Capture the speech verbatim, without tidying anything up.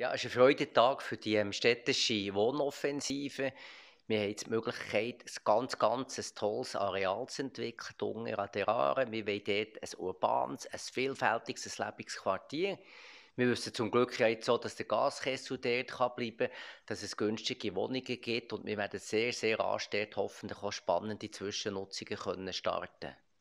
Ja, es ist ein Freudentag für die ähm, städtische Wohnoffensive. Wir haben jetzt die Möglichkeit, ein ganz, ganz ein tolles Areal zu entwickeln, unten an der Aare. Wir wollen dort ein urbanes, ein vielfältiges, ein lebendiges Quartier. Wir wissen zum Glück ja jetzt so, dass der Gaskessel dort kann bleiben kann, dass es günstige Wohnungen gibt und wir werden sehr, sehr rasch dort hoffentlich auch spannende Zwischennutzungen können starten.